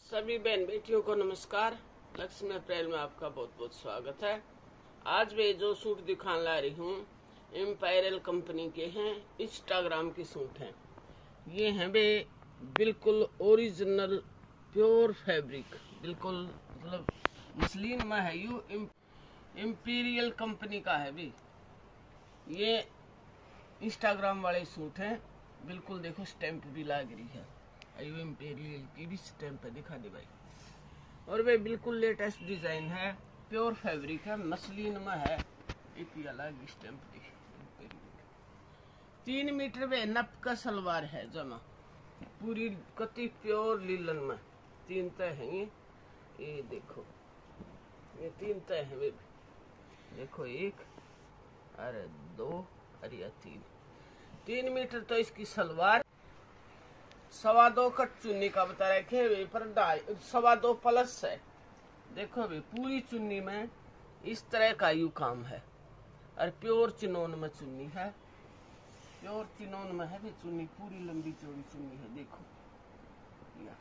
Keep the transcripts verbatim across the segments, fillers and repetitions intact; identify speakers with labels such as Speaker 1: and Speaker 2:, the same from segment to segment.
Speaker 1: सभी बहन बेटियों को नमस्कार। लक्ष्मी अप्रैल में आपका बहुत बहुत स्वागत है। आज मैं जो सूट दिखाने ला रही हूँ एम्पायरल कंपनी के हैं, इंस्टाग्राम के सूट हैं। ये हैं बे बिल्कुल ओरिजिनल प्योर फैब्रिक, बिल्कुल मतलब मसलिन में है। यू इम्पीरियल कंपनी का है भी। ये इंस्टाग्राम वाले सूट हैं, बिल्कुल देखो स्टैंप भी लग रही है। अयो इम्पीरियल की भी स्टैंप है, दिखा दे भाई। और वे बिल्कुल लेटेस्ट डिजाइन है, प्योर फैब्रिक है, मसलिन में है। एक अलग स्टैंप दी। तीन मीटर में नप का सलवार है जमा, पूरी कति प्योर लीलन में। तीन तय है ये ये देखो, ये तीन तय है वे। देखो एक अरे दो अरे तीन तीन मीटर तो इसकी सलवार। सवा दो कट चुन्नी का बता रखे वे, पर ढाई सवा दो प्लस है। देखो वे पूरी चुन्नी में इस तरह का यू काम है। और प्योर चिनोन में चुन्नी है, प्योर चिनोन में है भी चुन्नी, पूरी लंबी चौड़ी चुन्नी है। देखो या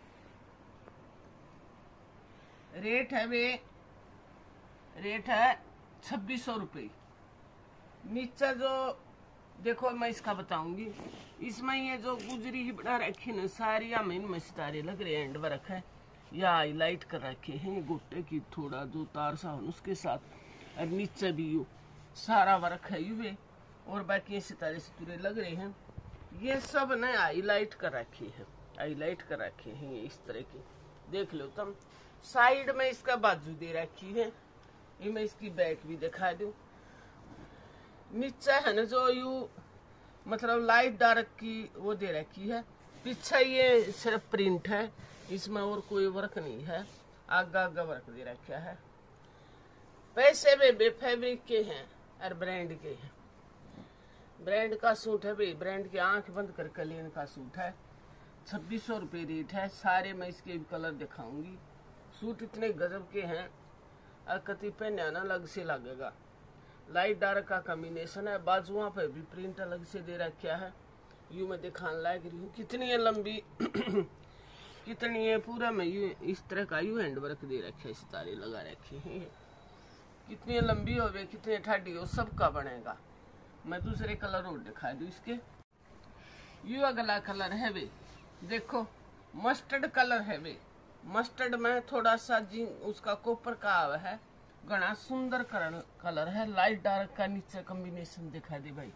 Speaker 1: रेट है वे, रेट है छब्बीस सौ रुपये। नीचे जो देखो मैं इसका बताऊंगी, इसमें ये जो गुजरी ही बना रखी न सारी या में सितारे लग रहे हैं, एंड वर्क है या हाईलाइट कर रखे हैं गोटे की, थोड़ा जो तार सा हो उसके साथ। और नीचे भी यू सारा वर्क है यू, और बाकी सितारे सितुरे लग रहे हैं। ये सब ने हाईलाइट कर रखी है, हाईलाइट कर रखे हैं ये इस तरह की। देख लो तुम, साइड में इसका बाजू दे रखी है। ये मैं इसकी बैक भी दिखा दूं। नीचे है ना जो यू मतलब लाइट डार्क की वो दे रखी है। पीछे ये सिर्फ प्रिंट है, इसमें और कोई वर्क नहीं है। आगा आगा वर्क दे रखा है। पैसे भी बे फैब्रिक के हैं और ब्रांड के हैं। ब्रांड का सूट है भाई, ब्रांड की आंख बंद कर कलीन का सूट है। छब्बीस सौ रुपये रेट है। सारे मैं इसके कलर दिखाऊंगी। सूट इतने गजब के हैं, अकति पहने ना अलग से लगेगा। लाइट डार्क का कॉम्बिनेशन है। बाजुओं पे भी प्रिंट अलग से दे रखा है। यू मैं दिखाने लायक रही हूँ कितनी है लंबी कितनी है पूरा में यू इस तरह का यू हैंड वर्क दे रखे है, सितारे लगा रखे हैं। कितनी लंबी हो वे, कितनी ठाडी हो, सबका बनेगा। मैं दूसरे कलर और दिखा दूं इसके। यू अगला कलर है वे, देखो मस्टर्ड कलर है वे। मस्टर्ड में थोड़ा सा जी उसका कॉपर का आवा है। घना सुंदर कलर है, लाइट डार्क का नीचे कॉम्बिनेशन दिखा दे भाई।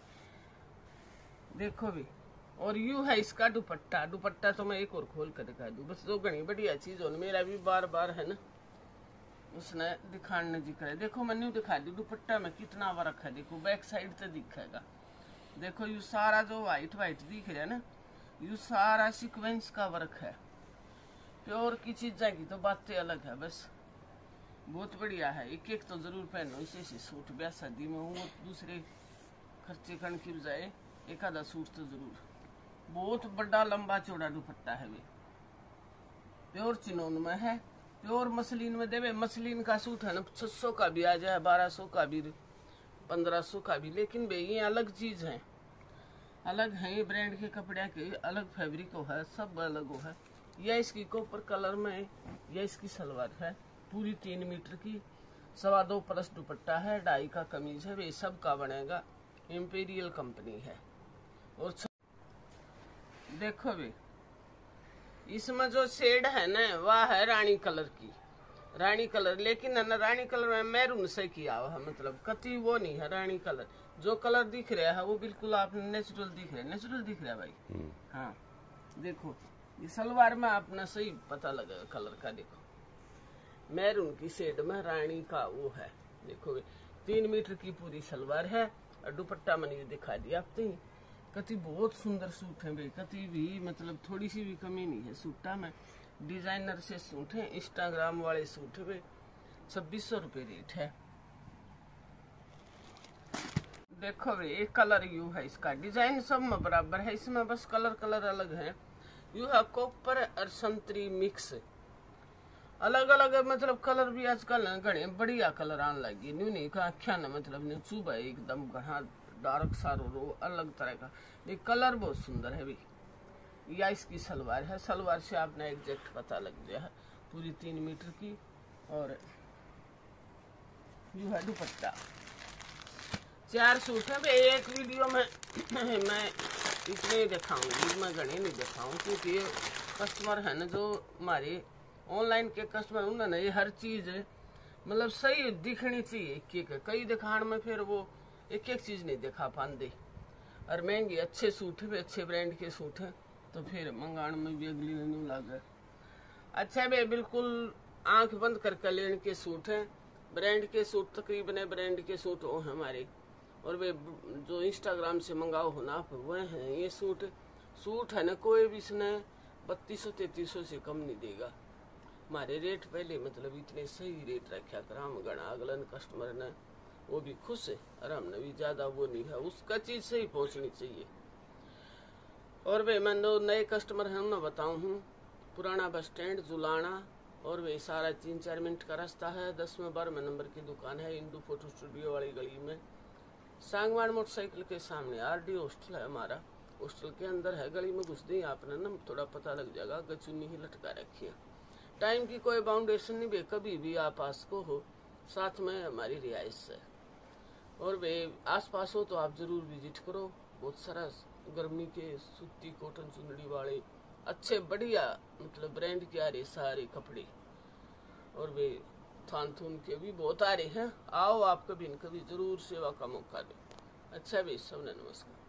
Speaker 1: देखो भी। और यू है इसका दुपट्टा। दुपट्टा तो मैं एक और खोल कर दिखा दूं, बस जो घनी बढ़िया चीज हो मेरा भी बार बार है ना उसने दिखाने जिक्र है। देखो मैं न्यू दिखा दी दुपट्टा में कितना वर्क है। देखो बैक साइड से दिखेगा। देखो यू सारा जो व्हाइट व्हाइट दिख रहा है ना, यू सारा सीक्वेंस का वर्क है। प्योर की चीज की तो बातें अलग है, बस बहुत बढ़िया है। एक एक तो जरूर पहनो इसे से सूट, ब्याह शादी में हूँ दूसरे खर्चे करने की बजाय एक आधा सूट तो जरूर। बहुत बड़ा लंबा चौड़ा दुपट्टा है वे, प्योर चिनोन में है, प्योर मसलिन में देवे। मसलिन का सूट है ना छह सौ का भी आ जाए, बारह सौ का भी, पंद्रह सौ का भी। लेकिन भाई ये अलग चीज है, अलग है। ये ब्रांड के कपड़े के अलग फैब्रिक हो है, सब अलग हो है। यह इसकी कॉपर कलर में, यह इसकी सलवार है पूरी तीन मीटर की। सवा दो प्लस दुपट्टा है, ढाई का कमीज है। वे सब का बनेगा, इम्पीरियल कंपनी है। और देखो वे इसमें जो शेड है ना वह है रानी कलर की, रानी कलर। लेकिन है ना रानी कलर में मैरून से किया हुआ है, मतलब कति वो नहीं है रानी कलर। जो कलर दिख रहा है वो बिल्कुल आपने नेचुरल दिख रहा है, नेचुरल दिख रहा है भाई। हाँ देखो ये सलवार में आपने सही पता लगेगा कलर का। देखो मैरून की शेड में रानी का वो है। देखो तीन मीटर की पूरी सलवार है और दुपट्टा मैंने दिखा दिया आपने। कति बहुत सुंदर सूट है भाई, कति भी मतलब थोड़ी सी भी कमी नहीं है सूटा में। डिजाइनर से सूट है, इंस्टाग्राम वाले सूट है भाई। छब्बीस सौ रुपये रेट है। देखो भाई एक कलर यू है, इसका डिजाइन सब में बराबर है, इसमें बस कलर कलर अलग है। यू है कॉपर और संतरी मिक्स, अलग अलग मतलब कलर भी आजकल घने बढ़िया कलर आने लगी। न्यू नहीं का आख्या न मतलब न्यू सुबह एकदम घना डार्क सारो रो अलग तरह का। ये कलर बहुत सुंदर है भी। या इसकी सलवार है, सलवार से आपने एग्जैक्ट पता लग गया है। पूरी तीन मीटर की। और जो है दुपट्टा, चार सूट है। भाई एक वीडियो में मैं इतने ही दिखाऊंगी, मैं घने नहीं दिखाऊँ, क्योंकि ये कस्टमर है ना जो हमारे ऑनलाइन के कस्टमर, उन्होंने ये हर चीज मतलब सही दिखनी चाहिए। एक एक कई दिखाने में फिर वो एक एक चीज नहीं दिखा पाते। और महंगे अच्छे सूट है, अच्छे ब्रांड के सूट हैं, तो फिर मंगाने में भी अगली नहीं लगे। अच्छा भाई बिल्कुल आंख बंद करके लेने के सूट हैं, ब्रांड के सूट, तकरीबन ब्रांड के सूट वो हमारे। और वे जो इंस्टाग्राम से मंगाओ हो ना आप, वह हैं ये सूट। सूट है ना कोई भी इसने बत्तीस सौ तैतीस सौ से कम नहीं देगा। हमारे रेट पहले मतलब इतने सही रेट रखा कर हम गणा, अगलन कस्टमर ने वो भी खुश है, और हमने भी ज्यादा वो नहीं है, उसका चीज सही पहुंचनी चाहिए। और वे मैं दो नए कस्टमर हैं उन्हें बताऊं हूँ, पुराना बस स्टैंड जुलाना, और वे सारा तीन चार मिनट का रास्ता है। दसवें बारहवें नंबर की दुकान है, इंदू फोटो स्टूडियो वाली गली में, सांगवान मोटरसाइकिल के सामने आरडी हॉस्टल है हमारा। हॉस्टल के अंदर है, गली में घुस दी आपने ना थोड़ा पता लग जाएगा, गचुन्नी ही लटका रखी है। टाइम की कोई बाउंडेशन नहीं, वे कभी भी आप पास को हो, साथ में हमारी रिहाइश है। और वे आस पास हो तो आप जरूर विजिट करो। बहुत सारा गर्मी के सूती कॉटन चुंदड़ी वाले अच्छे बढ़िया मतलब ब्रांड के आ रहे सारे कपड़े, और वे थान थून के भी बहुत आ रहे हैं। आओ आप कभी न कभी जरूर सेवा का मौका दो। अच्छा भाई सबने नमस्कार।